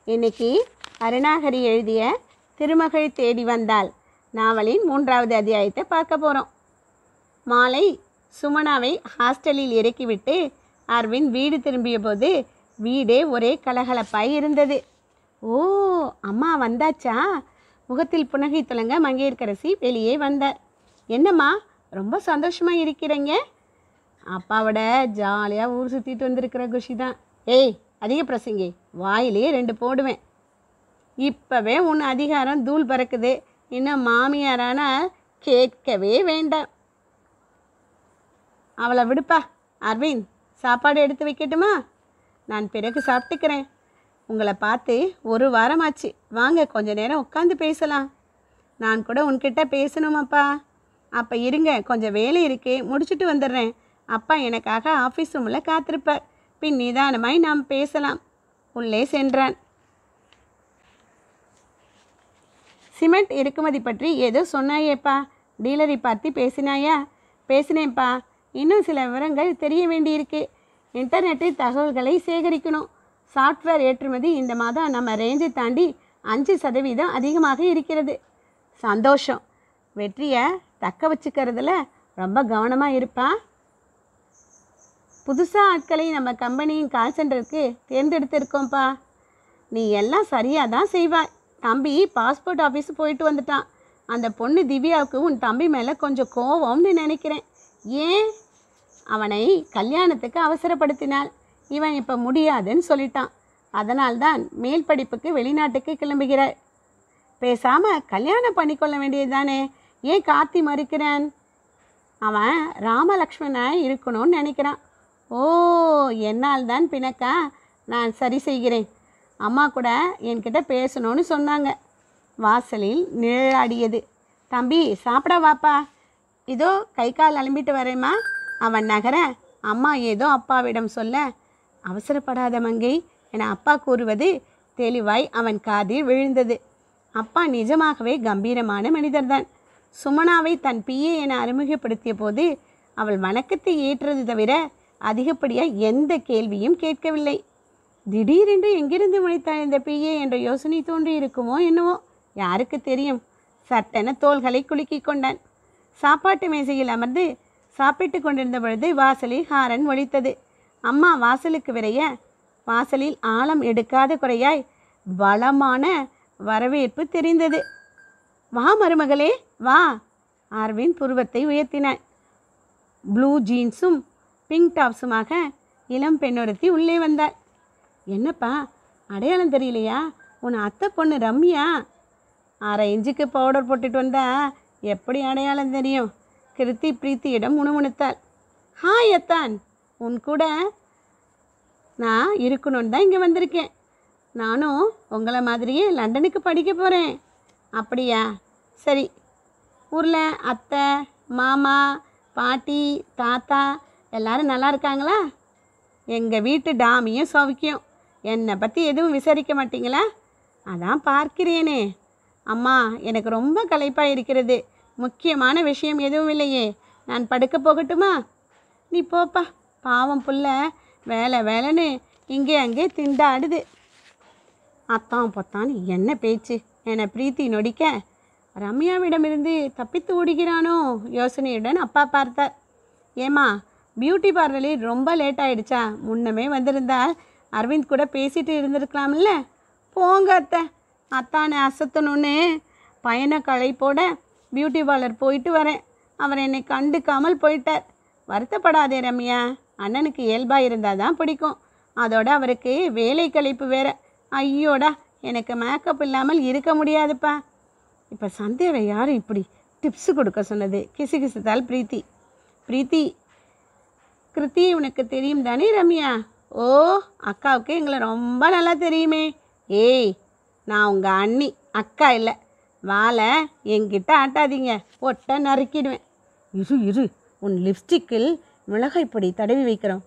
இன்னைக்கு அருணாகரி எழுதிய திருமகள் தேடி வந்தாள் நாவலின் 3வது அத்தியாயத்தை பார்க்க போகிறோம். மாலை சுமனாவை ஹாஸ்டலில் இறக்கிவிட்டு அரவிந்த் வீடு திரும்பிய போது வீடே ஒரே கலகலப்பாய் இருந்தது. ஓ, அம்மா வந்தாச்சா? முகத்தில் புன்னகை துலங்க மங்கையர்க்கரசி வெளியே வந்தார். என்னம்மா, ரொம்ப சந்தோஷமாக இருக்கிறீங்க? அப்பாவோட ஜாலியாக ஊர் சுற்றிட்டு வந்திருக்கிற குஷி தான். ஏய், அதிக பிரசங்கி, வாயிலே 2 போடுவேன். இப்போவே உன் அதிகாரம் தூள் பறக்குது, இன்னும் மாமியாரான கேட்கவே வேண்டாம். அவளை விடுப்பா. அரவிந்த், சாப்பாடு எடுத்து வைக்கட்டுமா? நான் பிறகு சாப்பிட்டுக்கிறேன். உங்களை பார்த்து 1 வாரமாச்சு. வாங்க, கொஞ்ச நேரம் உட்காந்து பேசலாம். நான் கூட உன்கிட்ட பேசணுமாப்பா. அப்போ இருங்க, கொஞ்சம் வேலை இருக்கு, முடிச்சுட்டு வந்துடுறேன். அப்பா எனக்காக ஆஃபீஸ் ரூமில் காத்திருப்பார். பின் நிதானமாய் நாம் பேசலாம். உள்ளே சென்றான். சிமெண்ட் இறக்குமதி பற்றி ஏதோ சொன்னாயேப்பா, டீலரை பார்த்து பேசினாயா? பேசினேன்ப்பா. இன்னும் சில விவரங்கள் தெரிய வேண்டியிருக்கு. இன்டர்நெட்டில் தகவல்களை சேகரிக்கணும். சாஃப்ட்வேர் ஏற்றுமதி இந்த மாதம் நம்ம ரேஞ்சை தாண்டி 5% அதிகமாக இருக்கிறது. சந்தோஷம். வெற்றியை தக்க வச்சுக்கிறதுல ரொம்ப கவனமாக இருப்பா. புதுசாக ஆட்களை நம்ம கம்பெனியின் கால் சென்டருக்கு தேர்ந்தெடுத்திருக்கோம்ப்பா. நீ எல்லாம் சரியாக தான் செய்வாய். தம்பி பாஸ்போர்ட் ஆஃபீஸ் போயிட்டு வந்துட்டான். அந்த பொண்ணு திவ்யாவுக்கு உன் தம்பி மேலே கொஞ்சம் கோவம்னு நினைக்கிறேன். ஏன்? அவனை கல்யாணத்துக்கு அவசரப்படுத்தினாள். இவன் இப்போ முடியாதுன்னு சொல்லிட்டான். அதனால்தான் மேல் படிப்புக்கு வெளிநாட்டுக்கு கிளம்புகிறாள். பேசாமல் கல்யாணம் பண்ணிக்கொள்ள வேண்டியது தானே, ஏன் காத்தி மறுக்கிறான்? அவன் ராமலக்ஷ்மணாக இருக்கணும்னு நினைக்கிறான். ஓ, என்னால் தான் பிணக்கா? நான் சரி செய்கிறேன். அம்மா கூட என்கிட்ட பேசணும்னு சொன்னாங்க. வாசலில் நிழலாடியது. தம்பி, சாப்பிட வாப்பா. இதோ கை கால் அலம்பிட்டு வரேம்மா. அவன் நகர அம்மா ஏதோ அப்பாவிடம் சொல்ல, அவசரப்படாத மங்கை என அப்பா கூறுவது தெளிவாய் அவன் காதில் விழுந்தது. அப்பா நிஜமாகவே கம்பீரமான மனிதர்தான். சுமனாவை தன் பிஏ என அறிமுகப்படுத்திய போது அவள் வணக்கத்தை ஏற்றது தவிர அதிகப்படியாக எந்த கேள்வியும் கேட்கவில்லை. திடீரென்று எங்கிருந்து முளைத்தாள் இந்த பிஏ என்ற யோசனை தோன்றி இருக்குமோ என்னவோ, யாருக்கு தெரியும். சட்டென தோள்களை குலுக்கி கொண்டான். சாப்பாட்டு மேசையில் அமர்ந்து சாப்பிட்டு கொண்டிருந்த பொழுது வாசலில் ஹாரன் ஒலித்தது. அம்மா வாசலுக்கு விரைய வாசலில் ஆழம் எடுக்காத குறையாய் பலமான வரவேற்பு தெரிந்தது. வா மருமகளே, வா. அரவிந்த் புருவத்தை உயர்த்தினான். ப்ளூ ஜீன்ஸும் பிங்க் டாப்ஸுமாக இளம் பெண்ணொருத்தி உள்ளே வந்தாள். என்னப்பா, அடையாளம் தெரியலையா? உன் அத்தை பொண்ணு ரம்யா. 1/2 இன்ச்சுக்கு பவுடர் போட்டுட்டு வந்தா எப்படி அடையாளம் தெரியும்? கிருத்தி பிரீத்தியிடம் முணுமுணுத்தாள். ஹாய் அத்தான், உன் கூட நான் இருக்கணும்னு தான் இங்கே வந்திருக்கேன். நானும் உங்களை மாதிரியே லண்டனுக்கு படிக்க போகிறேன். அப்படியா? சரி. ஊரில் அத்தை, மாமா, பாட்டி, தாத்தா எல்லாரும் நல்லா இருக்காங்களா? எங்கள் வீட்டு டாமியும் சௌக்கியம். என்னை பற்றி எதுவும் விசாரிக்க மாட்டீங்களா? அதான் பார்க்கிறேனே. அம்மா, எனக்கு ரொம்ப களைப்பாக இருக்கிறது. முக்கியமான விஷயம் எதுவும் இல்லையே. நான் படுக்க போகட்டுமா? நீ போப்பா. பாவம் புள்ள வேலை வேலைன்னு இங்கே அங்கே திண்டாடுது. அத்தான் பொத்தான் என்ன பேச்சு என பிரீத்தி நொடிக்க, ரம்யாவிடமிருந்து தப்பித்து ஓடுகிறானோ யோசனையுடன் அப்பா பார்த்தார். ஏம்மா, பியூட்டி பார்லரில் ரொம்ப லேட் ஆகிடுச்சா? முன்னமே வந்திருந்தால் அரவிந்த் கூட பேசிட்டு இருந்திருக்கலாம்ல. போங்க அத்தை. அத்தானை அசத்தணுன்னு பையனை களைப்போட பியூட்டி பார்லர் போயிட்டு வரேன். அவர் என்னை கண்டுக்காமல் போயிட்டார். வருத்தப்படாதே ரம்யா, அண்ணனுக்கு இயல்பாக இருந்தால் தான் பிடிக்கும். அதோட அவருக்கு வேலை களைப்பு வேற. ஐயோடா, எனக்கு மேக்கப் இல்லாமல் இருக்க முடியாதுப்பா. இப்போ சந்தேவை யார் இப்படி டிப்ஸு கொடுக்க சொன்னது? கிசுகிசுத்தால் பிரீத்தி. பிரீத்தி, கிருத்தி உனக்கு தெரியும் தானே ரம்யா? ஓ, அக்காவுக்கு எங்களை ரொம்ப நல்லா தெரியுமே. ஏய், நான் உங்கள் அண்ணி, அக்கா இல்லை. வாழை என்கிட்ட ஆட்டாதீங்க, ஒட்ட நறுக்கிடுவேன். இரு, உன் லிப்ஸ்டிக்கில் மிளகாய் பொடி தடவி வைக்கிறோம்.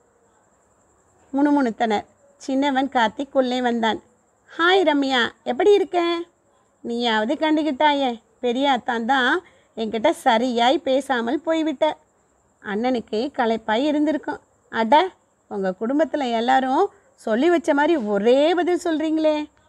முணுமுணுத்தனர். சின்னவன் கார்த்திக் உள்ளே வந்தான். ஹாய் ரம்யா, எப்படி இருக்க? நீயாவது கண்டுகிட்டாயே. பெரிய அத்தான் தான் என்கிட்ட சரியாய் பேசாமல் போய்விட்ட. அண்ணனுக்கு களைப்பாய் இருந்திருக்கும். அட, உங்கள் குடும்பத்தில் எல்லாரும் சொல்லி வச்ச மாதிரி ஒரே பதில் சொல்கிறீங்களே.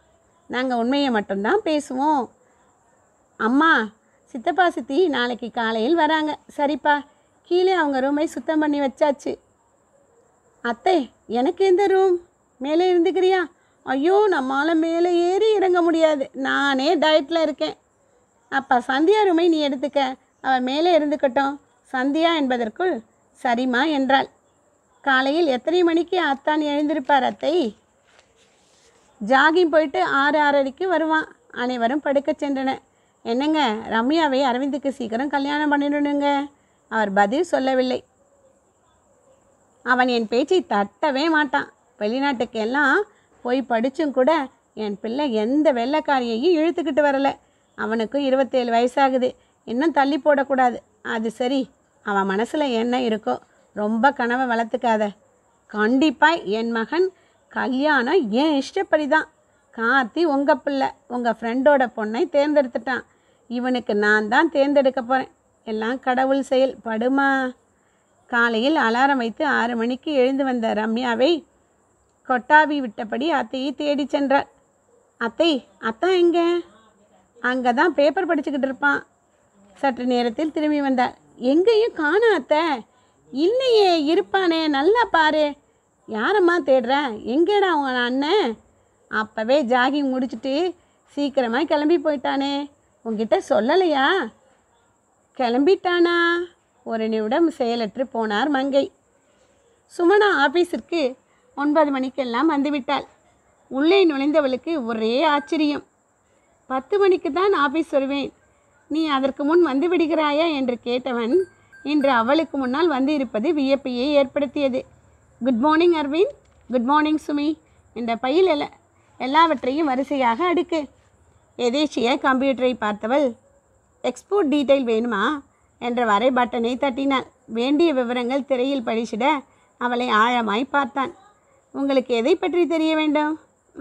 நாங்கள் உண்மையை மட்டும்தான் பேசுவோம். அம்மா, சித்தப்பா சித்தி நாளைக்கு காலையில் வராங்க. சரிப்பா, கீழே அவங்க ரூமை சுத்தம் பண்ணி வச்சாச்சு. அத்தை, எனக்கு எந்த ரூம்? மேலே இருந்துக்கிறியா? ஐயோ, நம்மளால் மேலே ஏறி இறங்க முடியாது, நானே டயட்டில் இருக்கேன். அப்பா, சந்தியா ரூமை நீ எடுத்துக்க, அவள் மேலே இருந்துக்கட்டும். சந்தியா என்பதற்குள் சரிம்மா என்றாள். காலையில் எத்தனை மணிக்கு அத்தான் எழுந்திருப்பார் அத்தை? ஜாகிங் போயிட்டு 6:30க்கு வருவான். அனைவரும் படுக்க சென்றனர். என்னங்க, ரம்யாவை அரவிந்துக்கு சீக்கிரம் கல்யாணம் பண்ணிடணுங்க. அவர் பதில் சொல்லவில்லை. அவன் என் பேச்சை தட்டவே மாட்டான். வெளிநாட்டுக்கு எல்லாம் போய் படித்தும் கூட என் பிள்ளை எந்த வெள்ளைக்காரியையும் இழுத்துக்கிட்டு வரலை. அவனுக்கும் 27 வயசாகுது. இன்னும் தள்ளி போடக்கூடாது. அது சரி, அவன் மனசில் என்ன இருக்கோ. ரொம்ப கனவை வளர்த்துக்காத. கண்டிப்பாக என் மகன் கல்யாணம் ஏன் இஷ்டப்படி தான். கார்த்தி உங்கள் பிள்ளை, உங்கள் ஃப்ரெண்டோட பொண்ணை தேர்ந்தெடுத்துட்டான். இவனுக்கு நான் தான் தேர்ந்தெடுக்க போகிறேன். எல்லாம் கடவுள் செயல். படுமா. காலையில் அலாரம் வைத்து 6 மணிக்கு எழுந்து வந்த ரம்யாவை கொட்டாவி விட்டபடி அத்தையை தேடி சென்றார். அத்தை, அத்தா எங்கே? அங்கே தான் பேப்பர் படிச்சுக்கிட்டு இருப்பான். சற்று நேரத்தில் திரும்பி வந்தார். எங்கேயும் காணோம் அத்தை. இல்லையே, இருப்பானே, நல்லா பாரு. யாரம்மா தேடுற? எங்கேடா உன் அண்ணன்? அப்போவே ஜாகிங் முடிச்சுட்டு சீக்கிரமாக கிளம்பி போயிட்டானே, உங்ககிட்ட சொல்லலையா? கிளம்பிட்டானா? ஒரு நிமிடம் செயலற்று போனார் மங்கை. சுமனா ஆஃபீஸிற்கு 9 மணிக்கெல்லாம் வந்துவிட்டாள். உள்ளே நுழைந்தவளுக்கு ஒரே ஆச்சரியம். 10 மணிக்கு தான் ஆஃபீஸ் வருவேன், நீ அதற்கு முன் வந்து விடுகிறாயா என்று கேட்டவன் இன்று அவளுக்கு முன்னால் வந்து இருப்பது வியப்பையை ஏற்படுத்தியது. Good morning Arvind, good morning Sumi என்ற பையில் எல்லாவற்றையும் வரிசையாக அடுக்கு. எதேச்சிய கம்ப்யூட்டரை பார்த்தவள் எக்ஸ்போர்ட் டீட்டெயில் வேணுமா என்ற வரை பட்டனை தட்டினாள். வேண்டிய விவரங்கள் திரையில் படிச்சிட அவளை ஆழமாய் பார்த்தான். உங்களுக்கு எதை பற்றி தெரிய வேண்டும்?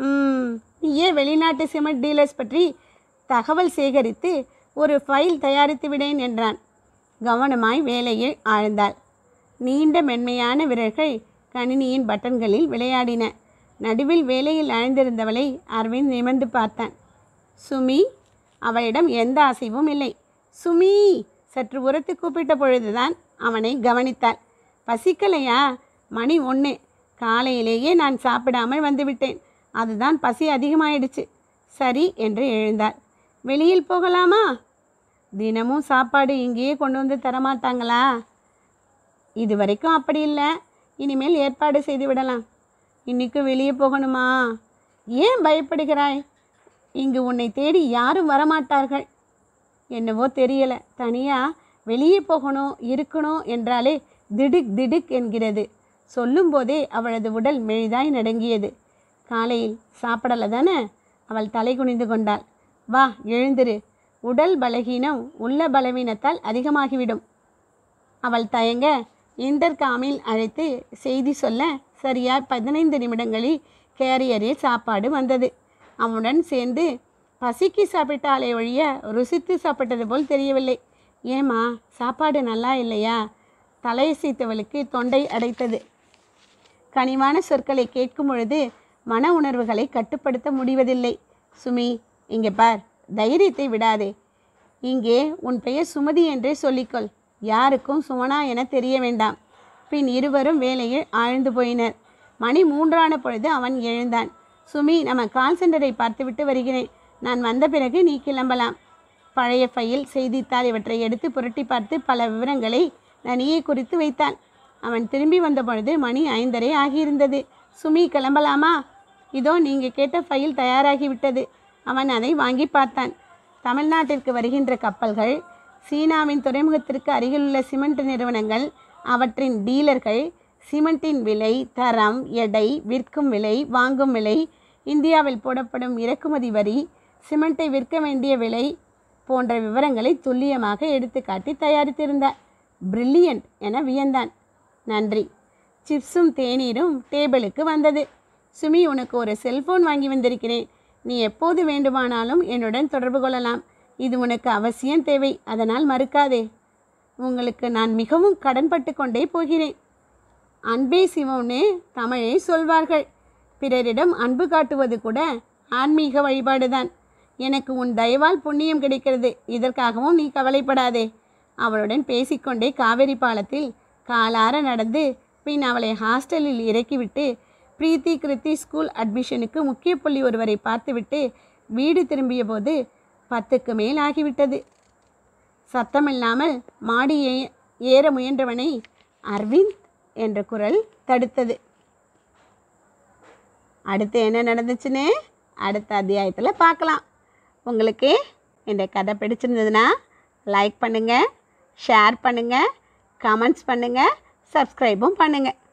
நீயே வெளிநாட்டு சிமெண்ட் டீலர்ஸ் பற்றி தகவல் சேகரித்து ஒரு ஃபைல் தயாரித்து விடேன் என்றான். கவனமாய் வேலையில் ஆழ்ந்தாள். நீண்ட மென்மையான விரல்கள் கணினியின் பட்டன்களில் விளையாடின. நடுவில் வேலையில் ஆழ்ந்திருந்தவளை அரவிந்த் நிமிர்ந்து பார்த்தான். சுமி? அவளிடம் எந்த அசைவும் இல்லை. சுமி சற்று உரத்து கூப்பிட்ட பொழுதுதான் அவனை கவனித்தாள். பசிக்கலையா? மணி 1. காலையிலேயே நான் சாப்பிடாமல் வந்துவிட்டேன். அதுதான் பசி அதிகமாயிடுச்சு. சரி என்று எழுந்தாள். வெளியில் போகலாமா? தினமும் சாப்பாடு இங்கேயே கொண்டு வந்து தரமாட்டாங்களா? இது வரைக்கும் அப்படி இல்லை, இனிமேல் ஏற்பாடு செய்து விடலாம். இன்றைக்கு வெளியே போகணுமா? ஏன் பயப்படுகிறாய்? இங்கு உன்னை தேடி யாரும் வரமாட்டார்கள். என்னவோ தெரியலை, தனியாக வெளியே போகணும் இருக்கணும் என்றாலே திடுக் திடுக் என்கிறது. சொல்லும்போதே அவளது உடல் மெலிதாய் நடுங்கியது. காலையில் சாப்பிடலை தானே? அவள் தலை குனிந்து கொண்டாள். வா, எழுந்திரு. உடல் பலகீனம் உள்ள பலவீனத்தால் அதிகமாகிவிடும். அவள் தயங்க இன்டர்காமில் அழைத்து செய்தி சொல்ல சரியாக 15 நிமிடங்களில் கேரியரில் சாப்பாடு வந்தது. அவனுடன் சேர்ந்து பசிக்கு சாப்பிட்டாலே ஒழிய ருசித்து சாப்பிட்டது போல் தெரியவில்லை. ஏம்மா, சாப்பாடு நல்லா இல்லையா? தலையசைத்தவளுக்கு தொண்டை அடைத்தது. கனிவான சொற்களை கேட்கும் பொழுது மன உணர்வுகளை கட்டுப்படுத்த முடிவதில்லை. சுமி, இங்கே பார், தைரியத்தை விடாதே. இங்கே உன் பெயர் சுமதி என்றே சொல்லிக்கொள். யாருக்கும் சுமனா என தெரிய வேண்டாம். பின் இருவரும் வேலையில் ஆழ்ந்து போயினர். மணி 3 பொழுது அவன் எழுந்தான். சுமி, நம்ம கால் சென்டரை பார்த்துவிட்டு வருகிறேன். நான் வந்த பிறகு நீ கிளம்பலாம். பழைய ஃபைல், செய்தித்தாள் இவற்றை எடுத்து புரட்டி பார்த்து பல விவரங்களை நனியை குறித்து வைத்தான். அவன் திரும்பி வந்த பொழுது மணி 5:30 ஆகியிருந்தது. சுமி, கிளம்பலாமா? இதோ நீங்கள் கேட்ட ஃபைல் தயாராகிவிட்டது. அவன் அதை வாங்கி பார்த்தான். தமிழ்நாட்டிற்கு வருகின்ற கப்பல்கள், சீனாவின் துறைமுகத்திற்கு அருகிலுள்ள சிமெண்ட் நிறுவனங்கள், அவற்றின் டீலர்கள், சிமெண்டின் விலை, தரம், எடை, விற்கும் விலை, வாங்கும் விலை, இந்தியாவில் போடப்படும் இறக்குமதி வரி, சிமெண்ட்டை விற்க வேண்டிய விலை போன்ற விவரங்களை துல்லியமாக எடுத்துக்காட்டி தயாரித்திருந்தார். பிரில்லியன்ட் என வியந்தான். நன்றி. சிப்ஸும் தேநீரும் டேபிளுக்கு வந்தது. சுமி, உனக்கு ஒரு செல்ஃபோன் வாங்கி வந்திருக்கிறேன். நீ எப்போது வேண்டுமானாலும் என்னுடன் தொடர்பு கொள்ளலாம். இது உனக்கு அவசியம் தேவை, அதனால் மறுக்காதே. உங்களுக்கு நான் மிகவும் கடன்பட்டு கொண்டே போகிறேன். அன்பே சிவம்னு தமிழை சொல்வார்கள். பிறரிடம் அன்பு காட்டுவது கூட ஆன்மீக வழிபாடு தான். எனக்கு உன் தயவால் புண்ணியம் கிடைக்கிறது, இதற்காகவும் நீ கவலைப்படாதே. அவளுடன் பேசிக்கொண்டே காவேரி பாலத்தில் காலார நடந்து பின் அவளை ஹாஸ்டலில் இறக்கிவிட்டு பிரீத்தி கிருத்தி ஸ்கூல் அட்மிஷனுக்கு முக்கிய புள்ளி ஒருவரை பார்த்துவிட்டு வீடு திரும்பிய போது 10க்கு மேல் ஆகிவிட்டது. சத்தமில்லாமல் மாடி ஏற முயன்றவனை அரவிந்த் என்ற குரல் தடுத்தது. அடுத்து என்ன நடந்துச்சுன்னு அடுத்த அத்தியாயத்தில் பார்க்கலாம். உங்களுக்கு இந்த கதை பிடிச்சிருந்ததுன்னா லைக் பண்ணுங்கள், ஷேர் பண்ணுங்கள், கமெண்ட்ஸ் பண்ணுங்கள், சப்ஸ்கிரைபும் பண்ணுங்கள்.